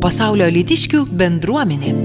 Pasaulio alytiškių bendruomenė.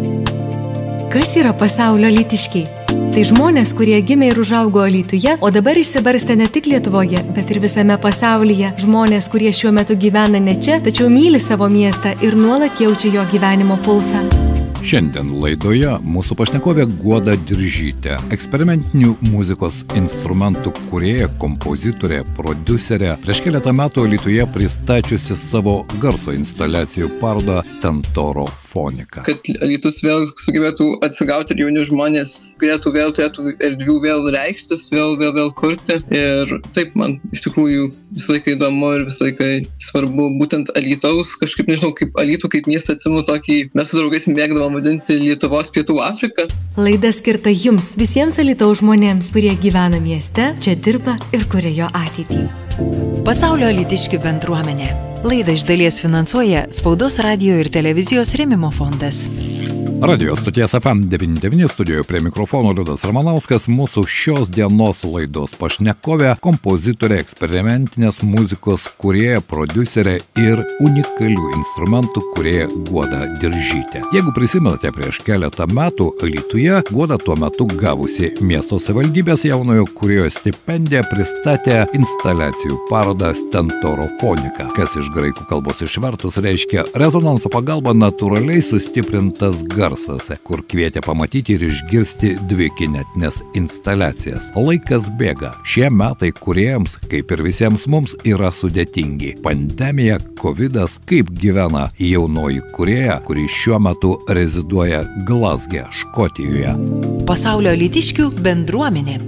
Kas yra pasaulio alytiškiai? Tai žmonės, kurie gimė ir užaugo Alytuje, o dabar išsibarstė ne tik Lietuvoje, bet ir visame pasaulyje. Žmonės, kurie šiuo metu gyvena ne čia, tačiau myli savo miestą ir nuolat jaučia jo gyvenimo pulsą. Šiandien laidoje mūsų pašnekovė Guoda Diržytė, eksperimentinių muzikos instrumentų kūrėja, kompozitorė, prodiuserė, prieš keletą metų Alytuje pristačiusi savo garso instaliacijų parodą Stentorofonika. Kad Alytus vėl sugebėtų atsigauti ir jauni žmonės turėtų erdvių vėl reikštis, vėl kurti. Ir taip, man iš tikrųjų visą laiką įdomu ir visą laiką svarbu būtent Alytaus, kažkaip nežinau, kaip Alytų, kaip miestą atsimenu tokį, mes su draugais mėgdavom vadinti Lietuvos Pietų Afriką. Laida skirta jums, visiems Alytaus žmonėms, kurie gyvena mieste, čia dirba ir kuria jo ateitį. Pasaulio alytiškių bendruomenė. Laidą iš dalies finansuoja Spaudos radijo ir televizijos rėmimo fondas. Radio stoties FM 99 studijoje prie mikrofono Liudas Ramanauskas, mūsų šios dienos laidos pašnekovė, kompozitorė, eksperimentinės muzikos kūrėja, prodiuserė ir unikalių instrumentų kūrėja Guoda Diržytė. Jeigu prisimenate, prieš keletą metų Alytuje Guoda tuo metu gavusi miesto savivaldybės jaunojo kūrėjo stipendiją pristatė instaliacijų parodą Stentorofonika, kas iš graikų kalbos išvertus reiškia rezonanso pagalba natūraliai sustiprintas garsas, kur kvietė pamatyti ir išgirsti dvi kinetinės instaliacijas. Laikas bėga. Šie metai kūrėjams, kaip ir visiems mums, yra sudėtingi. Pandemija, kovidas, kaip gyvena jaunoji kūrėja, kuri šiuo metu reziduoja Glazge, Škotijoje. Pasaulio alytiškių bendruomenė.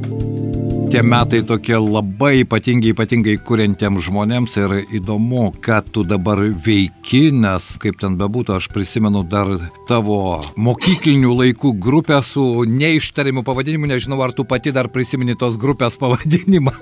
Tie metai tokie labai ypatingai kuriantiems žmonėms ir įdomu, ką tu dabar veiki, nes kaip ten bebūtų, aš prisimenu dar tavo mokyklinių laikų grupę su neištarimu pavadinimu, nežinau, ar tu pati dar prisimeni tos grupės pavadinimą.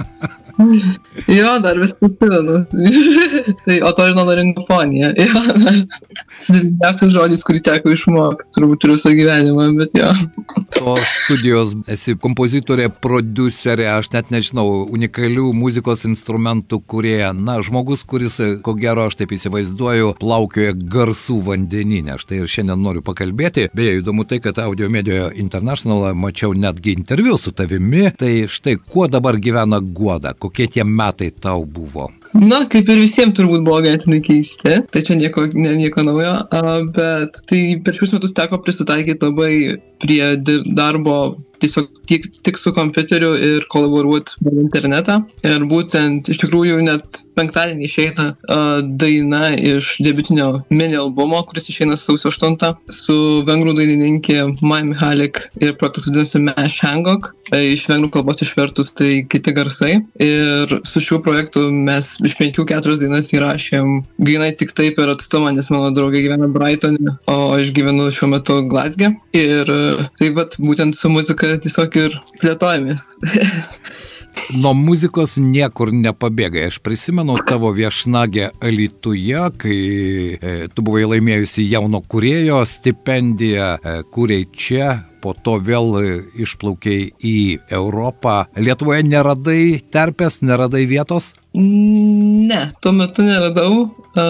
Jo, dar vis prisimenu. Tai otorinolaringofonija. Jo, sudėtingiausias žodis, kurį teko išmokti, turbūt visą gyvenimą, bet jo. Tos studijos esi kompozitorė, prodiuserė, aš net nežinau, unikalių muzikos instrumentų kūrėja. Na, žmogus, kuris, ko gero, aš taip įsivaizduoju, plaukioja garsų vandenyne. Štai ir šiandien noriu pakalbėti. Beje, įdomu tai, kad Audio Media International mačiau netgi interviu su tavimi. Tai štai, kuo dabar gyvena Guoda? Kokie tie metai tau buvo? Na, kaip ir visiems turbūt buvo ganėtinai keisti, tai čia nieko naujo, bet tai per šius metus teko prisitaikyti labai prie darbo tiesiog tik su kompiuteriu ir kolaboruoti per internetą. Ir būtent iš tikrųjų net penktadienį išeina daina iš debiutinio mini albumo, kuris išeina sausio 8 su vengrų dainininkė Mai Mihalik ir projektas vadinasi Mes Hangok. Iš vengrų kalbos išvertus tai kiti garsai. Ir su šiuo projektu mes iš 5-4 dainas įrašėm grynai tik tai per atstumą, nes mano draugė gyvena Brightone, o aš gyvenu šiuo metu Glazge. Ir tai vat būtent su muzika tiesiog ir plėtojamės. Nuo muzikos niekur nepabėgai. Aš prisimenu tavo viešnagę Alytuje, kai tu buvai laimėjusi jauno kūrėjo stipendiją, kūrei čia, po to vėl išplaukiai į Europą. Lietuvoje neradai terpės, neradai vietos? Ne, tuo metu neradau.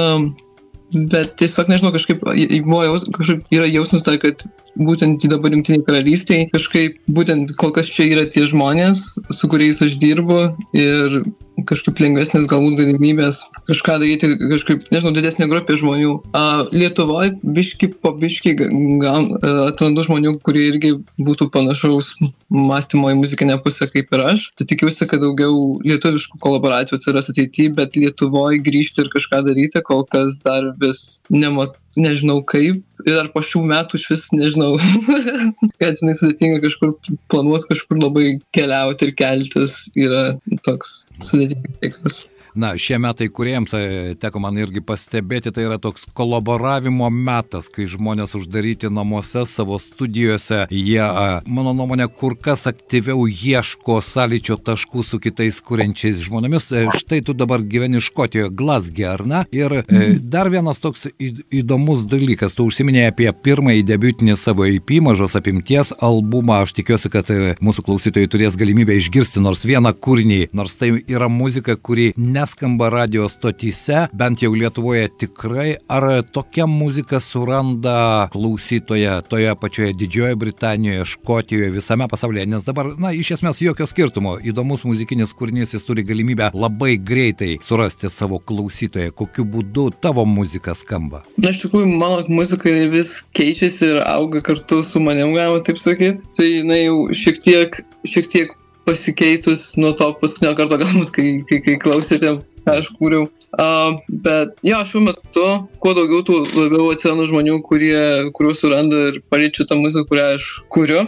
Bet tiesiog nežinau, kažkaip yra jausmas dar, kad būtent dabar Jungtinėje karalystėje kažkaip būtent kol kas čia yra tie žmonės, su kuriais aš dirbu ir kažkaip lengvesnės galbūt galimybės kažką daryti, kažkaip, nežinau, didesnė grupė žmonių. Lietuvoje po biškį atrandu žmonių, kurie irgi būtų panašaus mąstymo į muzikinę pusę kaip ir aš. Tai tikiuosi, kad daugiau lietuviškų kolaboracijų atsiras ateityje, bet Lietuvoje grįžti ir kažką daryti, kol kas dar vis nežinau kaip. Ir dar po šių metų iš vis nežinau, kad jinai sudėtinga kažkur planuoti, kažkur labai keliauti ir keltis yra toks sudėtingas reikalas. Na, šie metai kūrėjams, teko man irgi pastebėti, tai yra toks kolaboravimo metas, kai žmonės uždaryti namuose, savo studijose, jie, mano nuomonė, kur kas aktyviau ieško sąlyčio taškų su kitais kuriančiais žmonėmis. Štai tu dabar gyveni Škotijoje, Glazge, ar ne? Ir dar vienas toks įdomus dalykas, tu užsiminėjai apie pirmąjį debiutinį savo EP, mažos apimties albumą. Aš tikiuosi, kad mūsų klausytojai turės galimybę išgirsti nors vieną kūrinį, nors tai yra muzika, kuri ne neskamba radio stotyse, bent jau Lietuvoje tikrai, ar tokia muzika suranda klausytoje toje pačioje Didžiojoje Britanijoje, Škotijoje, visame pasaulyje, nes dabar, iš esmės jokio skirtumo, įdomus muzikinis kūrinys, jis turi galimybę labai greitai surasti savo klausytoje, kokiu būdu tavo muzika skamba. Na, iš tikrųjų, mano muzika vis keičiasi ir auga kartu su manim, galima taip sakyti. Tai jinai jau šiek tiek pasikeitus nuo to paskutinio karto, galbūt, kai klausėte, ką aš kūriau. Bet jo, šiuo metu, kuo daugiau, tuo labiau atsiranda žmonių, kuriuo suranda ir paliečia tą muziką, kurią aš kuriu.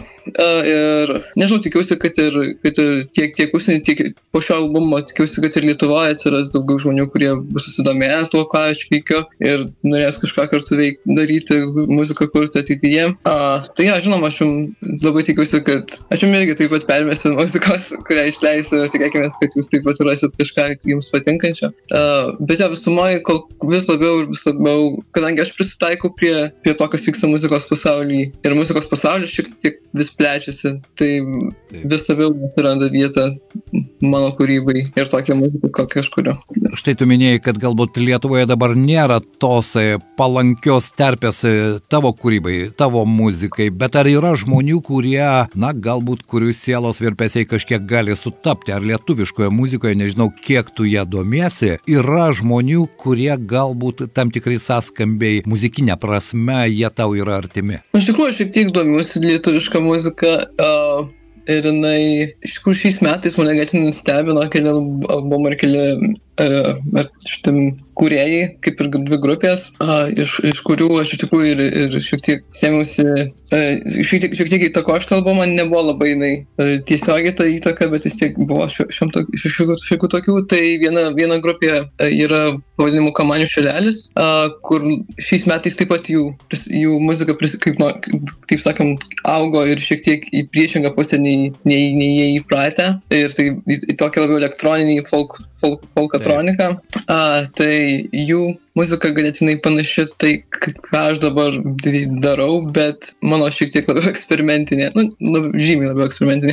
Ir nežinau, tikiuosi, kad ir tiek užsienį, tiek po šio albumo, tikiuosi, kad ir Lietuvoje atsiras daugiau žmonių, kurie bus susidomėję tuo, ką aš veikiu ir norės kažką kartu daryti, muziką kurti ateityje. Tai ja, žinoma, aš jums labai tikiuosi, kad aš jums irgi taip pat permėsiu muzikos, kurią išleisiu, tikėkime, kad jūs taip pat rasit kažką jums patinkančio. Bet jo, visumoje vis labiau, kadangi aš prisitaikau prie to, kas vyksta muzikos pasaulyje ir muzikos pasaulyje šiek tiek vis plečiasi, tai vis labiau atsiranda vieta mano kūrybai ir tokia muzika, kokią aš kuriu. Štai tu minėjai, kad galbūt Lietuvoje dabar nėra tos palankios terpės tavo kūrybai, tavo muzikai, bet ar yra žmonių, kurie, galbūt kurių sielos virpesiai kažkiek gali sutapti, ar lietuviškoje muzikoje, nežinau, kiek tu ją domiesi, yra žmonių, kurie galbūt tam tikrai sąskambiai muzikinė prasme, jie tau yra artimi? Iš tikrųjų, aš šiek tiek domiuosi lietuvišką muziką ir jinai, iš tikrųjų, šiais metais mane ganėtinai nustebino keli albumai ir keli šitam kūrėjai, kaip ir dvi grupės, iš kurių aš iš tikrųjų ir šiek tiek sėmiausi, šiek tiek įtako šitą albumą, nebuvo labai tiesiogiai ta įtaka, bet vis tiek buvo šiokių tokių. Tai viena grupė yra pavadinimu Kamanių šalelis, kur šiais metais taip pat jų muzika, kaip sakant, augo ir šiek tiek į priešingą pusę nei jie įpratę. Ir tai tokia labiau elektroninį folkatroniką. Tai jų muzika ganėtinai panaši tai, ką aš dabar darau, bet mano šiek tiek labiau eksperimentinė, žymiai labiau eksperimentinė.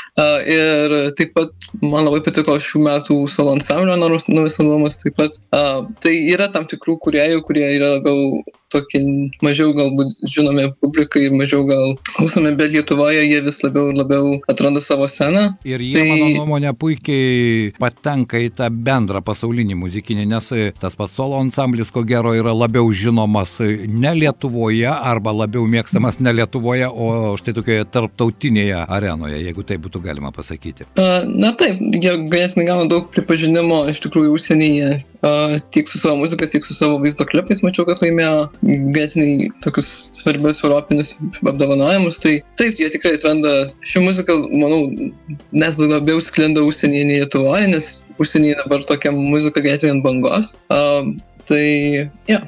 Ir taip pat man labai patiko šių metų solo ansamblio naujas albumas taip pat. Tai yra tam tikrų kūrėjų, kurie yra labiau tokie mažiau galbūt žinomi publikai ir mažiau gal klausomi, bet Lietuvoje jie vis labiau atranda savo sceną. Ir jie, mano nuomonė, puikiai patenka į tą bendrą pasaulinį muzikinį, nes tas pats solo ansamblis, ko gero, yra labiau žinomas ne Lietuvoje arba labiau mėgstamas ne Lietuvoje, o štai tokioje tarptautinėje arenoje, jeigu tai būtų galima pasakyti. Na taip, jie ganėtinai gauna daug pripažinimo iš tikrųjų užsienyje, tiek su savo muzika, tiek su savo vaizdo klipais. Mačiau, kad laimėjo ganėtinai tokius svarbius europinius apdovanojimus. Tai taip, jie tikrai atranda šią muziką, manau, net labiau sklinda užsienyje nei Lietuvoje, nes užsienyje dabar tokia muzika ganėtinai ant bangos. Tai, ja.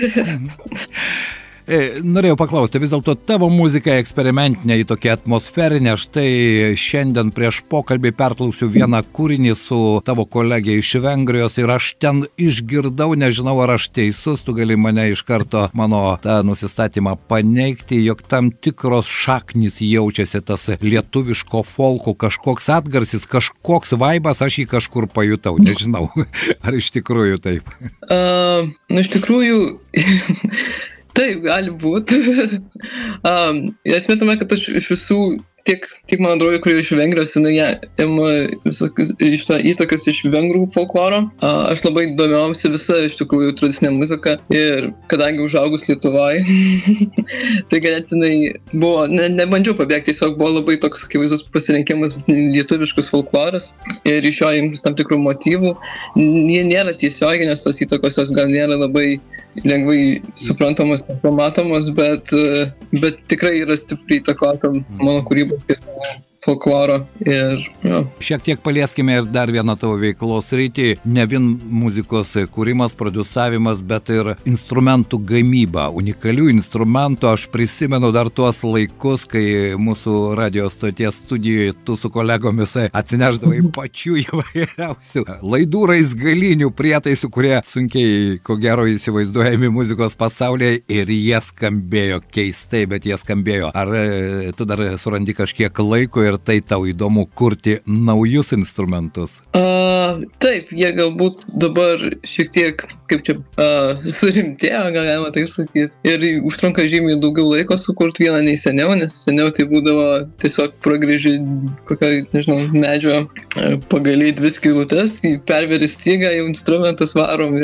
Norėjau paklausti, vis dėlto tavo muzika eksperimentinė, į tokia atmosferinė. Štai šiandien prieš pokalbį perklausiu vieną kūrinį su tavo kolegė iš Vengrijos ir aš ten išgirdau, nežinau ar aš teisus, tu gali mane iš karto mano tą nusistatymą paneigti, jog tam tikros šaknys jaučiasi, tas lietuviško folko kažkoks atgarsis, kažkoks vaibas, aš jį kažkur pajutau, nežinau, ar iš tikrųjų taip? Iš tikrųjų... Taip, gali būti. Esmė tame, kad aš iš visų, tiek mano draugė, kurie iš Vengrijos, jie ima iš tą įtakas iš vengrų folkloro. Aš labai domiausi visą iš tikrųjų tradicinę muziką ir kadangi užaugus Lietuvoje, tai ganėtinai buvo, nebandžiau pabėgti, tiesiog buvo labai toks akivaizdus pasirinkimas lietuviškus folkloras ir iš jo imtis tam tikrų motyvų. Jie nėra tiesioginės tos įtakos, jos gal nėra labai lengvai suprantamos, matomos, bet tikrai yra stipriai įtakota mano kūryba folkloro ir jo. Šiek tiek palieskime ir dar vieną tavo veiklos sritį, ne vien muzikos kūrimas, produsavimas, bet ir instrumentų gamyba, unikalių instrumentų. Aš prisimenu dar tuos laikus, kai mūsų radio stoties studijoje tu su kolegomis atsineždavai pačių įvairiausių laidų raizgalinių prietaisų, kurie sunkiai, ko gero, įsivaizduojami muzikos pasaulyje ir jie skambėjo keistai, bet jie skambėjo. Ar tu dar surandi kažkiek laiko ir ir tai tau įdomu kurti naujus instrumentus? Taip, jie galbūt dabar šiek tiek, kaip čia, surimtėjo, galima taip sakyti. Ir užtrunka žymiai daugiau laiko sukurti vieną nei seniau, nes seniau tai būdavo tiesiog pragrįži kokią, nežinau, medžio pagaliai 2 skylutes, perveri stygą, jau instrumentas varom.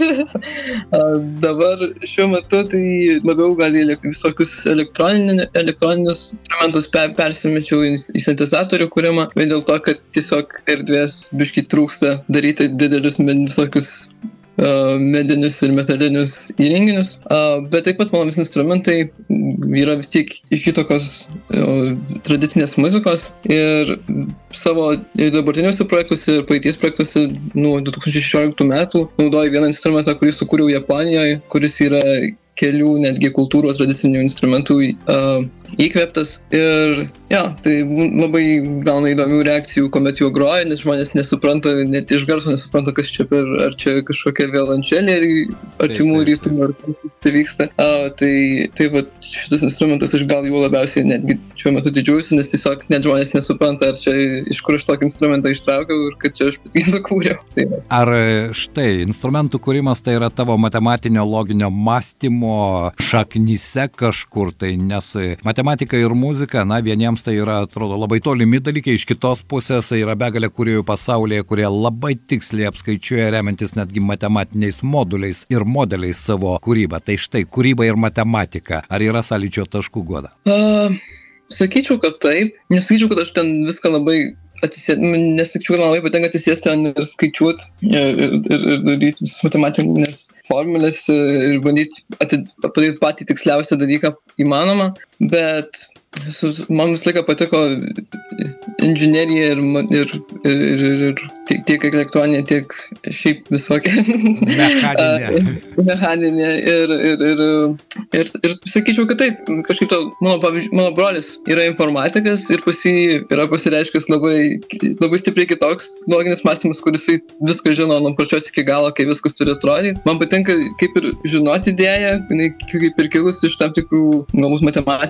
Dabar šiuo metu tai labiau gal į visokius elektroninius instrumentus persimečiau į sintetizatorių kūrimą, vien dėl to, kad tiesiog erdvės biškį trūksta daryti didelius visokius medinius ir metalinius įrenginius, bet taip pat mano visi instrumentai yra vis tiek iš įtakos tradicinės muzikos ir savo dabartiniuose projektuose ir praeities projektuose nuo 2016 metų naudoju vieną instrumentą, kurį sukūriau Japonijoje, kuris yra kelių netgi kultūrų tradicinių instrumentų įkvėptas ir tai labai gauna įdomių reakcijų, kuomet juo groja, nes žmonės nesupranta, net iš garso nesupranta, kas čia ar čia kažkokia violončelė artimų rytų, ar tai vyksta. Tai va, šitas instrumentas aš gal jau labiausiai netgi šiuo metu didžiuojuosi, nes tiesiog net žmonės nesupranta, ar čia iš kur aš tokį instrumentą ištraukiau ir kad čia aš patį sukūriau. Ar štai instrumentų kūrimas tai yra tavo matematinio loginio mąstymo šaknyse kažkur tai, nes matematika ir muzika, vieniems tai yra, atrodo, labai tolimi dalykai, iš kitos pusės yra begalė kūrėjų pasaulyje, kurie labai tiksliai apskaičiuoja remiantis netgi matematiniais moduliais ir modeliais savo kūrybą. Tai štai, kūryba ir matematika. Ar yra sąlyčio taškų, Goda? Sakyčiau, kad taip. Nesakyčiau, kad aš ten viską labai nesakyčiau, kad man labai patinka atsisėsti ten ir skaičiuoti ir daryti visas matematinės formulės ir bandyti padaryti patį tiksliausią dalyką įmanomą, bet man visą laiką patiko inžinerija ir tiek elektroninė, tiek šiaip visokia mechaninė ir sakyčiau, kad taip, kažkaip mano brolis yra informatikas ir pas jį yra pasireiškęs labai stipriai kitoks loginis mąstymas, kuris viską žino nuo pradžios iki galo, kaip viskas turi atrodyti. Man patinka kaip ir žinoti idėją, kaip ir kilus iš tam tikrų galbūt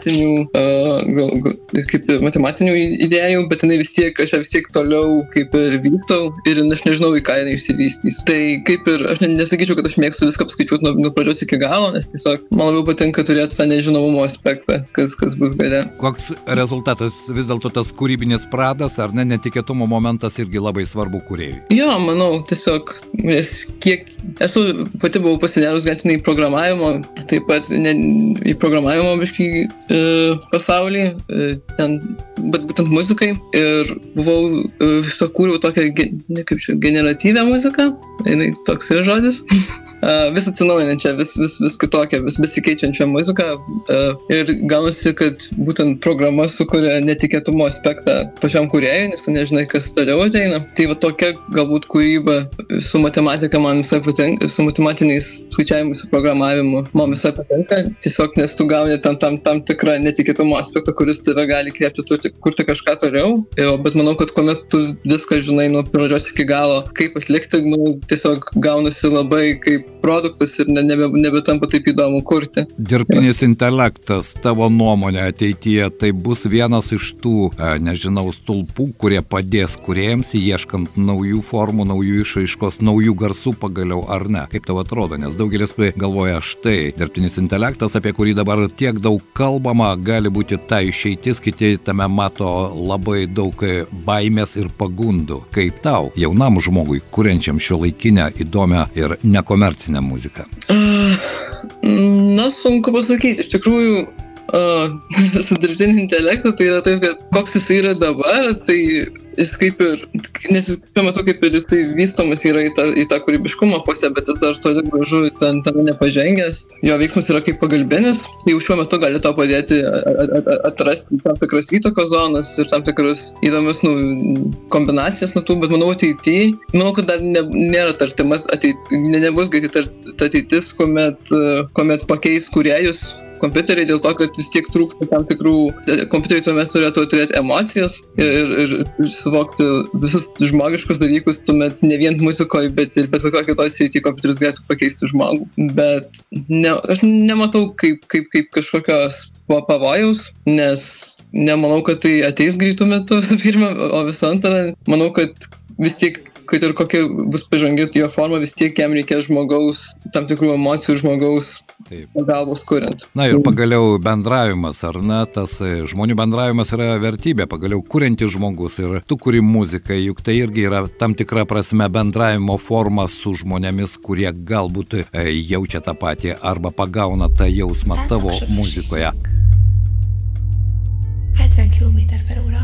matematinių idėjų, bet aš ją vis tiek toliau kaip ir vystau ir aš nežinau, į ką jinai išsivystys. Tai kaip ir, aš nesakyčiau, kad aš mėgstu viską apskaičiuoti nuo pradžios iki galo, nes tiesiog man labiau patinka turėti tą nežinomumo aspektą, kas bus gale. Koks rezultatas, vis dėlto tas kūrybinis pradas, ar netikėtumo momentas irgi labai svarbu kūrėjui? Jo, manau, tiesiog, nes kiek esu pati buvau pasinėrus ganėtinai į programavimo, taip pat į programavimo biškį pasaulį, bet būtent muzikai ir buvau kūriau tokią generatyvę muziką, toks yra žodis, vis atsinaujinančią, vis kitokią, vis besikeičiančią muziką ir gaunasi, kad būtent programa sukuria netikėtumo aspektą pačiam kūrėjui, nes tu nežinai, kas toliau ateina. Tai va tokia galbūt kūryba su matematika man visai patinka, su matematiniais skaičiavimais ir programavimu man visai patinka, tiesiog nes tu gauni tam tikrą netikėtumo aspektą, kuris tave gali įkvėpti kurti kažką toliau, bet manau, kad kuomet tu viską žinai nuo pradžios iki galo, kaip atlikti, tiesiog gaunasi labai kaip produktas ir nebetampa taip įdomu kurti. Dirbtinis intelektas, tavo nuomonė ateityje, tai bus vienas iš tų, stulpų, kurie padės kūrėjams ieškant naujų formų, naujų išraiškos, naujų garsų pagaliau, ar ne? Kaip tau atrodo? Nes daugelis galvoja, štai, dirbtinis intelektas, apie kurį dabar tiek daug kalbama, gali būti ta išeitis, kiti tame mato labai daug baimės ir pagundų. Kaip tau, jaunam žmogui, kuriančiam šiuolaikinę, įdomią ir nekomercinę muziką? Sunku pasakyti. Iš tikrųjų, su dirbtiniu intelektu tai yra taip, kad koks jis yra dabar, tai jis kaip ir, nes šiuo metu kaip ir jis tai vystomas yra į tą kūrybiškumo pusę, bet jis dar toli gražu ten nepažengęs. Jo veiksmas yra kaip pagalbinis, jau šiuo metu gali tau padėti atrasti tam tikras įtakos zonas ir tam tikras įdomias kombinacijas nuo tų, bet manau manau, kad dar nėra tartima nebus greitai ateitis, kuomet pakeis kūrėjus kompiuteriai dėl to, kad vis tiek trūksta tam tikrų, kompiuteriai tuomet turėtų turėti emocijas ir suvokti visus žmogiškus dalykus, tuomet ne vien muzikoje, bet ir bet kokio kitoj srityje kompiuteris galėtų pakeisti žmogų. Bet aš nematau kaip kažkokios pavojaus, nes nemanau, kad tai ateis greitų metų visų pirma, o visų antra, manau, kad vis tiek, kad ir kokia bus pažangi jo forma, vis tiek jam reikia žmogaus, tam tikrų emocijų žmogaus pagalbos kuriant. Na ir pagaliau bendravimas, ar ne, tas žmonių bendravimas yra vertybė, pagaliau kuriantis žmogus ir tu kuri muziką, juk tai irgi yra tam tikra prasme bendravimo forma su žmonėmis, kurie galbūt jaučia tą patį arba pagauna tą jausmą tavo muzikoje. 70 km/h.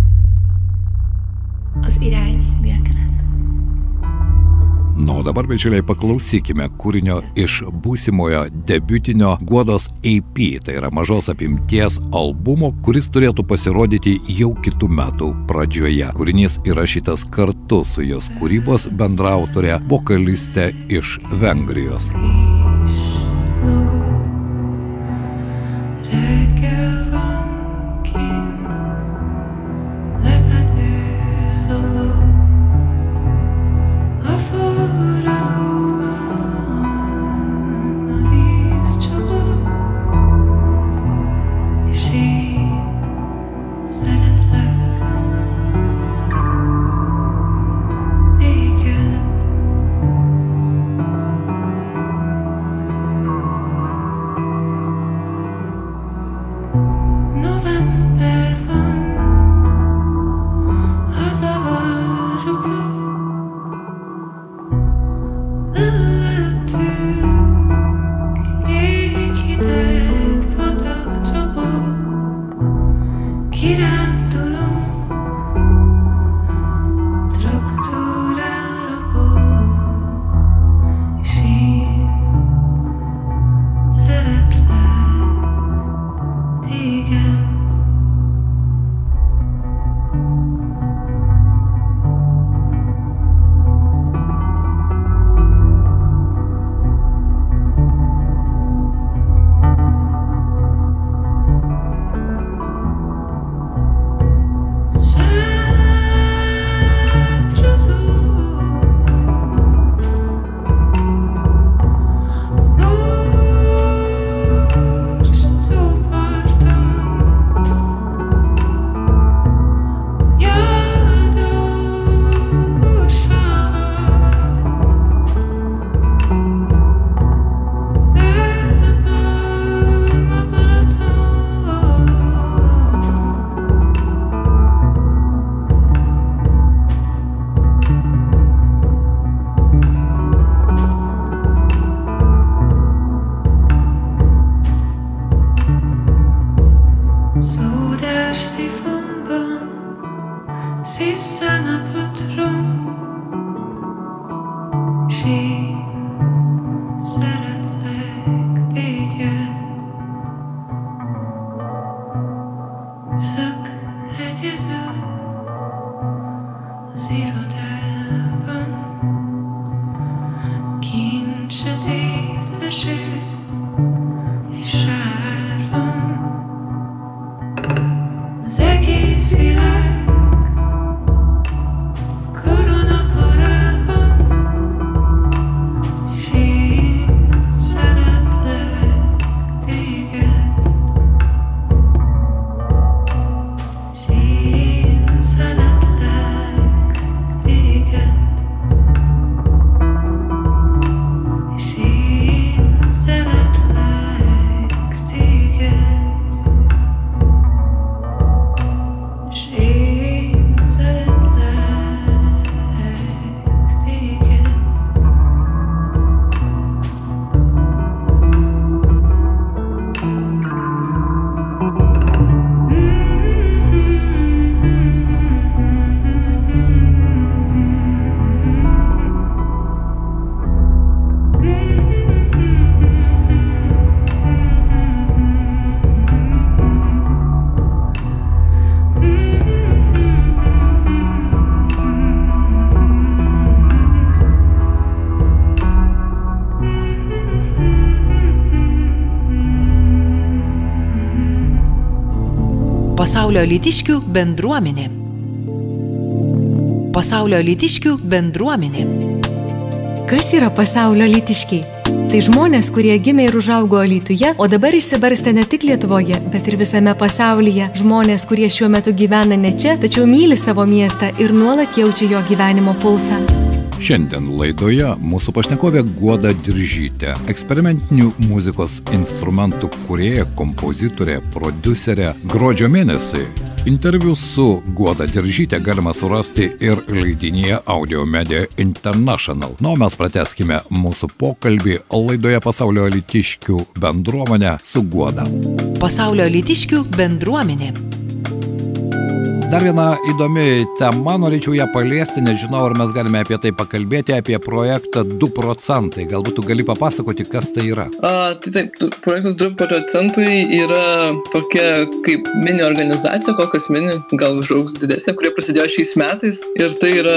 Az irány délkelet. Na, o dabar, bičiuliai, paklausykime kūrinio iš būsimojo debiutinio Guodos EP, tai yra mažos apimties albumo, kuris turėtų pasirodyti jau kitų metų pradžioje. Kūrinys įrašytas kartu su jos kūrybos bendraautorė, vokalistė iš Vengrijos. Pasaulio alytiškių bendruomenė. Pasaulio alytiškių bendruomenė. Kas yra pasaulio alytiškiai? Tai žmonės, kurie gimė ir užaugo Alytuje, o dabar išsibarstė ne tik Lietuvoje, bet ir visame pasaulyje. Žmonės, kurie šiuo metu gyvena ne čia, tačiau myli savo miestą ir nuolat jaučia jo gyvenimo pulsą. Šiandien laidoje mūsų pašnekovė Guoda Diržytė, eksperimentinių muzikos instrumentų kūrėja, kompozitorė, prodiuserė. Gruodžio mėnesį interviu su Guoda Diržytė galima surasti ir leidinyje Audio Media International. Na, o mes pratęskime mūsų pokalbį laidoje Pasaulio alytiškių bendruomenė su Guoda. Pasaulio alytiškių bendruomenė. Dar viena įdomi tema, norėčiau ją paliesti, nežinau, ar mes galime apie tai pakalbėti, apie projektą 2%. Galbūt tu gali papasakoti, kas tai yra? Taip, projektas 2% yra tokia kaip mini organizacija, kol kas mini, gal užaugs didesnė, kurie prasidėjo šiais metais. Ir tai yra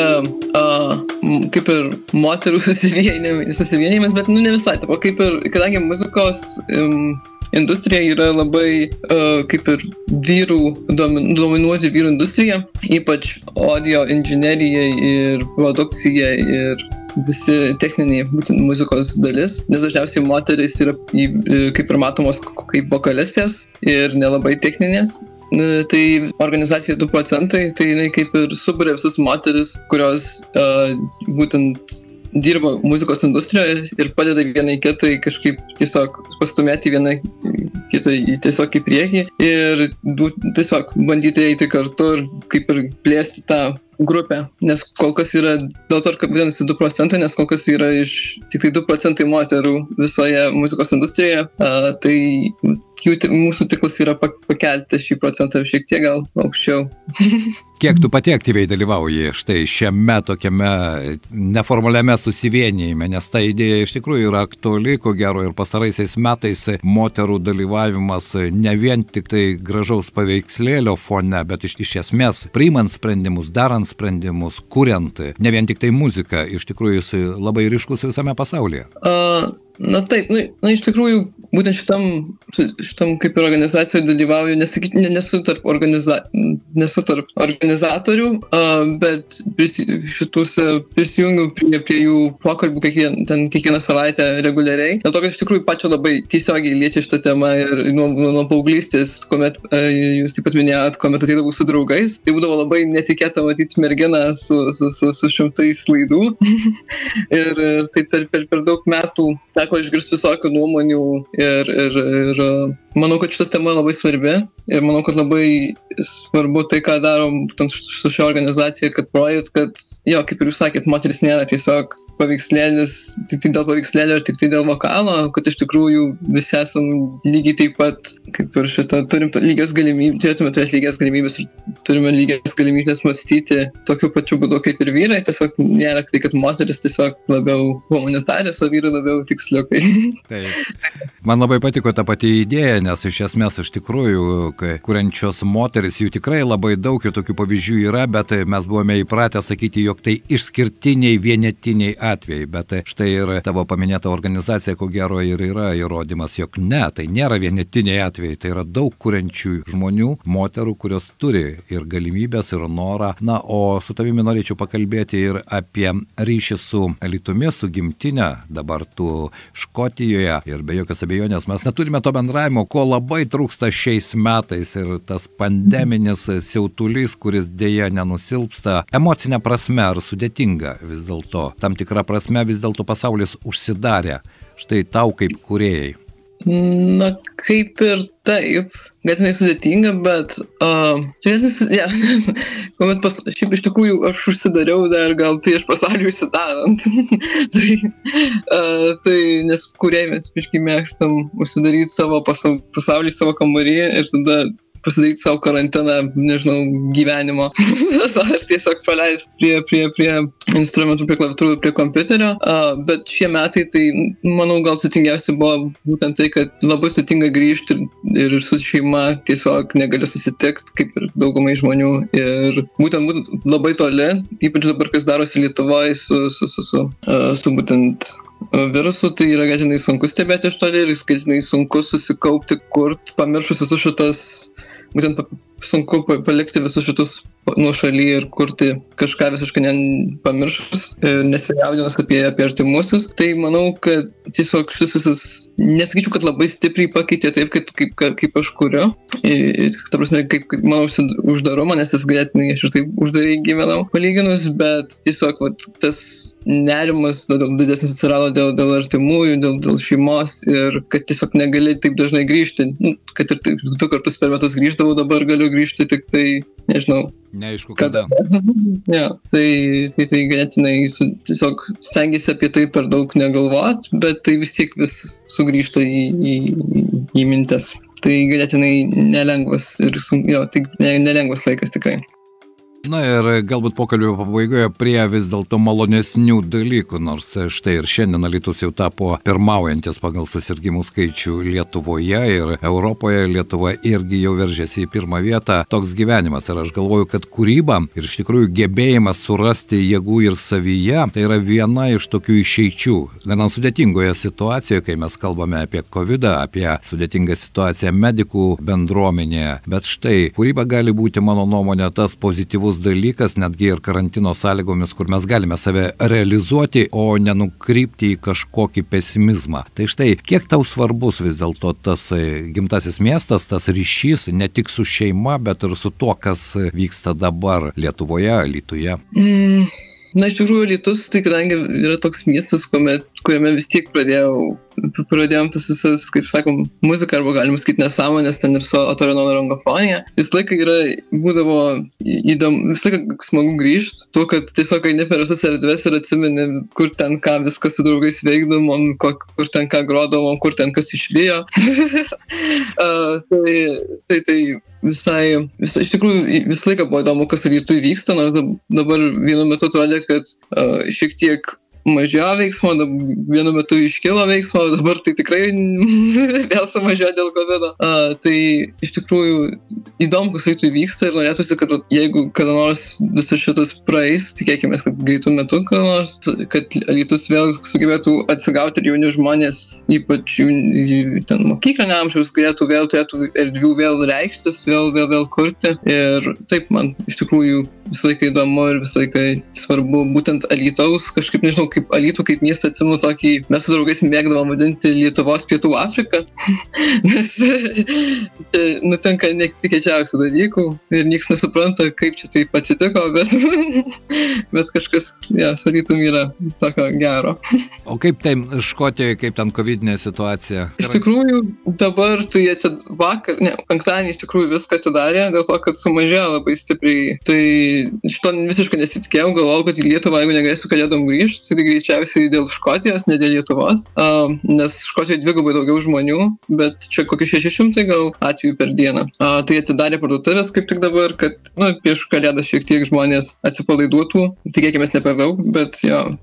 kaip ir moterų susivienimas, bet ne visai. Taip, kaip ir, kadangi muzikos industrija yra labai kaip ir dominuoti vyrų industrija, ypač audio inžinerija ir produkcija ir visi techniniai būtent muzikos dalis, nes dažniausiai moterys yra kaip ir matomos kaip vokalistės ir nelabai techninės. Tai organizacija 2%, tai jinai kaip ir suburia visus moteris, kurios būtent dirba muzikos industrijoje ir padeda vienai kitai kažkaip tiesiog pastumėti vienai kitai tiesiog į priekį ir tiesiog bandyti eiti kartu ir kaip ir plėsti tą grupę, nes kol kas yra, dėl to, kad vadinasi 2%, nes kol kas yra tik tai 2% moterų visoje muzikos industrijoje, tai mūsų tiklas yra pakelti šį procentą šiek tiek gal aukščiau. Kiek tu pati aktyviai dalyvauji štai šiame tokiame neformaliame susivienijime, nes ta idėja iš tikrųjų yra aktuali, ko gero ir pastaraisiais metais moterų dalyvavimas ne vien tik tai gražaus paveikslėlio fone, bet iš esmės priimant sprendimus, darant sprendimus, kuriant, ne vien tik tai muziką, iš tikrųjų jis labai ryškus visame pasaulyje. Na taip, iš tikrųjų, būtent šitam kaip ir organizacijoje dalyvauju, nesu tarp organizatorių, bet prisijungiu prie jų pokalbių kiekvieną savaitę reguliariai. Dėl to, kad iš tikrųjų pačio labai tiesiogiai liečia šitą temą ir nuo paauglystės, kuomet jūs taip pat minėjot, kuomet ateidavau su draugais, tai būdavo labai netikėta matyti merginą su šimtais laidų. Ir taip per daug metų teko išgirsti visokių nuomonių ir manau, kad šitas tema labai svarbi ir manau, kad labai svarbu tai, ką darom su šia organizacija, kad projektas, kad, kaip ir jūs sakėt, moteris nėra tiesiog paveikslėlis, tik dėl paveikslėlio ir tik dėl vokalo, kad iš tikrųjų visi esam lygiai taip pat, kaip ir turėtume lygias galimybės ir turime lygias galimybės mąstyti tokiu pačiu būdu kaip ir vyrai, tiesiog nėra tai, kad moteris tiesiog labiau humanitarės, o vyrai labiau tiksliukai. Taip. Man labai patiko ta pati idėja, nes iš esmės iš tikrųjų, kuriančios moteris, jų tikrai labai daug ir tokių pavyzdžių yra, bet mes buvome įpratę sakyti, jog tai išskirtiniai, vienetiniai atvejai, bet štai ir tavo paminėta organizacija, ko gero, ir yra įrodymas, jog ne, tai nėra vienetiniai atvejai, tai yra daug kuriančių žmonių, moterų, kurios turi ir galimybės, ir norą. Na, o su tavimi norėčiau pakalbėti ir apie ryšį su Alytumi, su gimtine, dabar tu Škotijoje, ir be jokios abejonės mes neturime to bendravimo, ko labai trūksta šiais metais, ir tas pandeminis siautulys, kuris dėja nenusilpsta, emocinė prasme ar sudėtinga vis dėlto, tam tikra prasme vis dėlto pasaulis užsidarė, štai tau kaip kūrėjai. Na, kaip ir taip, ganėtinai sudėtinga, bet šiaip iš tikrųjų aš užsidariau dar gal prieš pasauliui užsidarant. Tai nes kūrėjai mes biškai mėgstam užsidaryti savo pasaulį, savo kambarį ir tada pasidaryti savo karantiną, nežinau, gyvenimo. Ar tiesiog paleisti prie instrumentų, prie klaviatūrų, prie kompiuterio. Bet šie metai, tai manau, gal sudėtingiausia buvo būtent tai, kad labai sudėtinga grįžti ir su šeima tiesiog negaliu susitikti, kaip ir daugumai žmonių. Ir būtent labai toli, ypač dabar, kas darosi Lietuvoje su būtent virusu, tai yra ganėtinai sunku stebėti iš toli ir ganėtinai sunku susikaupti, kurti, pamiršus visus šitas būtent sunku palikti visus šitus nuošaly ir kurti kažką visiškai pamiršus, nesijaudinus apie artimuosius. Tai manau, kad tiesiog šis visas, nesakyčiau, kad labai stipriai pakeitė taip, kaip aš kuriu. Ta prasme, kaip mano uždarumo, nes jis ganėtinai aš ir taip uždarai gyvenau palyginus, bet tiesiog tas nerimas didesnis atsirado dėl artimųjų, dėl šeimos ir kad tiesiog negali taip dažnai grįžti. Kad ir taip 2 kartus per metus grįždavau, dabar galiu grįžti tik tai, nežinau. Neaišku, kada. Ja, tai ganėtinai tiesiog stengiasi apie tai per daug negalvot, bet tai vis tiek vis sugrįžta į mintis. Tai ganėtinai nelengvas ir tai nelengvas laikas tikrai. Na ir galbūt pokalbio pabaigoje prie vis dėlto malonesnių dalykų, nors štai ir šiandien Alytus jau tapo pirmaujantis pagal susirgimų skaičių Lietuvoje ir Europoje. Lietuva irgi jau veržėsi į 1 vietą. Toks gyvenimas ir aš galvoju, kad kūryba ir iš tikrųjų gebėjimas surasti jėgų ir savyje, tai yra viena iš tokių išeičių. Gana sudėtingoje situacijoje, kai mes kalbame apie COVID-ą, apie sudėtingą situaciją medikų bendruomenėje, bet štai kūryba gali būti, mano nuomonė, tas pozityvus dalykas, netgi ir karantino sąlygomis, kur mes galime save realizuoti, o nenukrypti į kažkokį pesimizmą. Tai štai, kiek tau svarbus vis dėlto tas gimtasis miestas, tas ryšys ne tik su šeima, bet ir su tuo, kas vyksta dabar Lietuvoje, Alytuje? Na, iš tikrųjų, Alytus, tai kadangi yra toks miestas, kuriame vis tiek pradėjom tas visas, kaip sakom, muzika, arba galima sakyti nesąmonės, ten ir su otorinolaringofonija. Visą laiką būdavo įdomu, visą laiką smagu grįžti, tuo, kad tiesiog eini per visas erdves ir atsimeni, kur ten ką viską su draugais veikdavom, kur ten ką grodavom, kur ten kas išlijo. Tai visai, iš tikrųjų, visą laiką buvo įdomu, kas Alytuje vyksta, nors dabar vienu metu atrodė, kad šiek tiek mažėjo veiksmo, vienu metu iškilo veiksmo, dabar tai tikrai vėl sumažėjo dėl COVID-o. Tai iš tikrųjų įdomu, kas Alytuje vyksta ir norėtųsi, kad jeigu kada nors visas šitas praeis, tikėkime, kad greitų metu kada nors, kad Alytus vėl sugebėtų atsigauti ir jauni žmonės, ypač ten mokyklinio amžiaus, galėtų vėl turėtų erdvių vėl reikštis, vėl kurti. Ir taip, man iš tikrųjų visą laiką įdomu ir visą laiką svarbu būtent Alytaus, kažkaip nežinau, kaip Alytų, kaip miestą atsimenu tokį, mes su draugais mėgdavom vadinti Lietuvos Pietų Afriką, nes nutinka netikėčiausių dalykų ir niekas nesupranta, kaip čia taip atsitiko, bet kažkas, su Alytum yra tokio gero. O kaip ten Škotijoje, kaip ten COVID-inė situacija? Iš tikrųjų, dabar tai penktadienį iš tikrųjų viską atidarė, dėl to, kad sumažėjo labai stipriai. Tai šito visiškai nesitikėjau, galvojau, kad į Lietuvą, jeigu negalėsiu kalėdom grįžti, tai greičiausiai dėl Škotijos, ne dėl Lietuvos, nes Škotijoje 2 daugiau žmonių, bet čia kokie 600 gal atvejų per dieną. Tai atidarė parduotuvės kaip tik dabar, kad prieš kalėdą šiek tiek žmonės atsipalaiduotų, tikėkime ne per daug, bet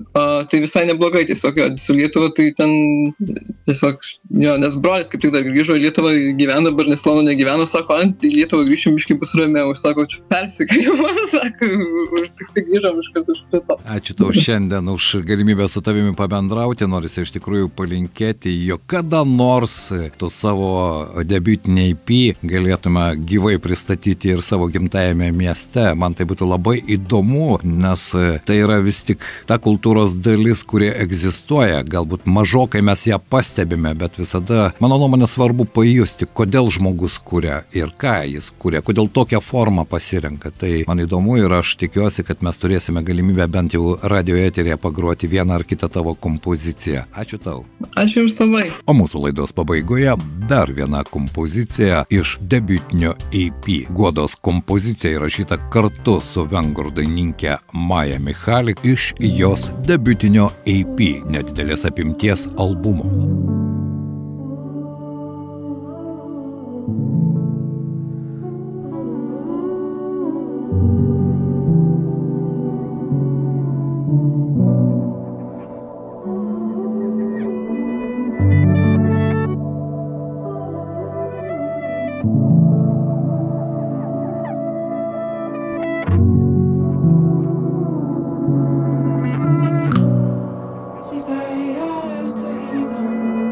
tai visai neblogai, tiesiog su Lietuva tai ten tiesiog, nes brolis kaip tik dar grįžo į Lietuvą, gyvena, dabar Neslonų negyveno, sako, į Lietuvą grįšim biškai bus ramiau, sako, čia persikėjimas, sako, tik grįžom iš karto špito. Ačiū tau šiandien už galimybę su tavimi pabendrauti, norisi iš tikrųjų palinkėti, jog kada nors tu savo debiutinį EP galėtume gyvai pristatyti ir savo gimtajame mieste. Man tai būtų labai įdomu, nes tai yra vis tik ta kultūros dalis, kurie egzistuoja. Galbūt mažokai mes ją pastebime, bet visada, mano nuomonė, svarbu pajusti, kodėl žmogus kuria ir ką jis kuria, kodėl tokią formą pasirenka. Tai man įdomu ir aš tikiuosi, kad mes turėsime galimybę bent jau radio eteryje pagroti vieną ar kitą tavo kompoziciją. Ačiū tau. Ačiū Jums labai. O mūsų laidos pabaigoje dar viena kompozicija iš debiutinio EP. Guodos kompozicija įrašyta kartu su vengrų dainininkė Maja Michalik iš jos debiutinio EP nedidelės apimties albumo. Si päi alta hiidan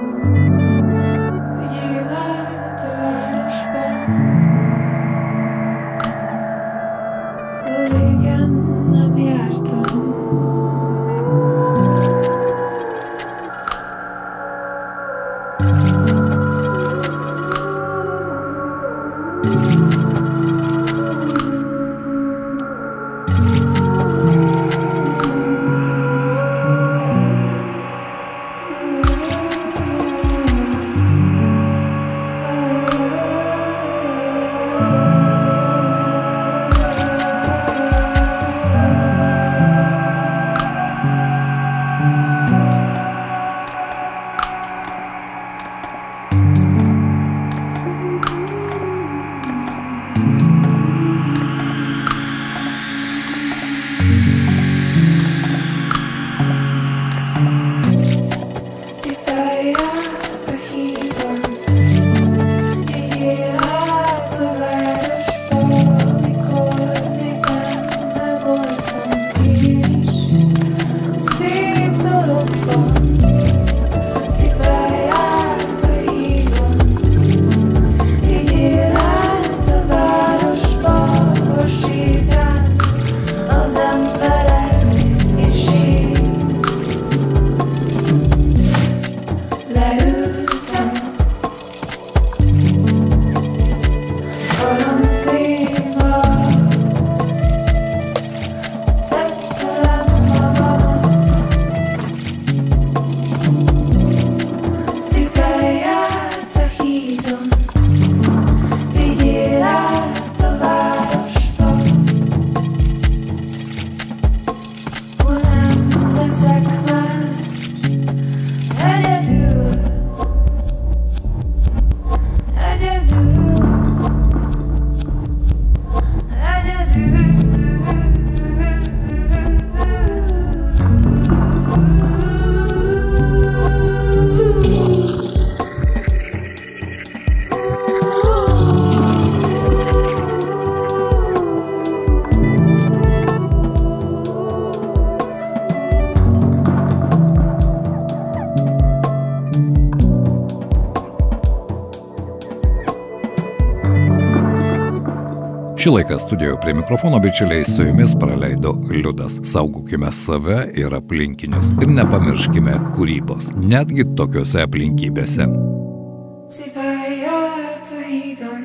Šį laiką studijoje prie mikrofono, bičiuliai, su jumis praleido Liudas. Saugokime save ir aplinkinius ir nepamirškime kūrybos, netgi tokiuose aplinkybėse. Cipeljált a hídon,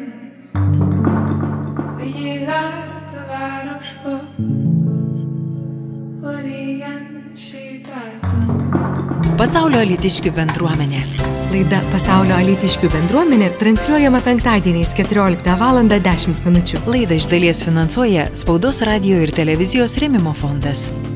vigyél át a városba, hol régen sétáltam. Pasaulio alytiškių bendruomenė. Laida Pasaulio alytiškių bendruomenė transliuojama penktadieniais 14:10 min. Laidą iš dalies finansuoja Spaudos radijo ir televizijos rėmimo fondas.